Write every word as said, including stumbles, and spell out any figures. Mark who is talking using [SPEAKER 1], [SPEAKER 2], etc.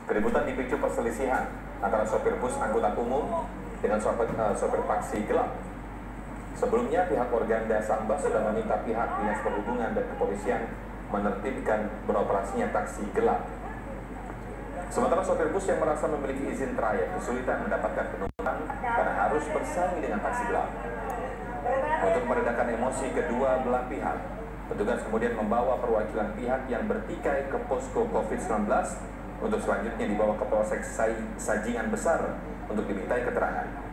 [SPEAKER 1] Keributan dipicu perselisihan antara sopir bus angkutan umum dengan sopir, uh, sopir taksi gelap. Sebelumnya pihak Organda Sambas sudah meminta pihak Dinas Perhubungan dan Kepolisian menertibkan beroperasinya taksi gelap. Sementara sopir bus yang merasa memiliki izin trayek kesulitan mendapatkan penumpang karena harus bersaing dengan taksi gelap. Untuk meredakan emosi kedua belah pihak, petugas kemudian membawa perwakilan pihak yang bertikai ke posko COVID sembilan belas untuk selanjutnya dibawa ke Polsek Sajingan Besar untuk dimintai keterangan.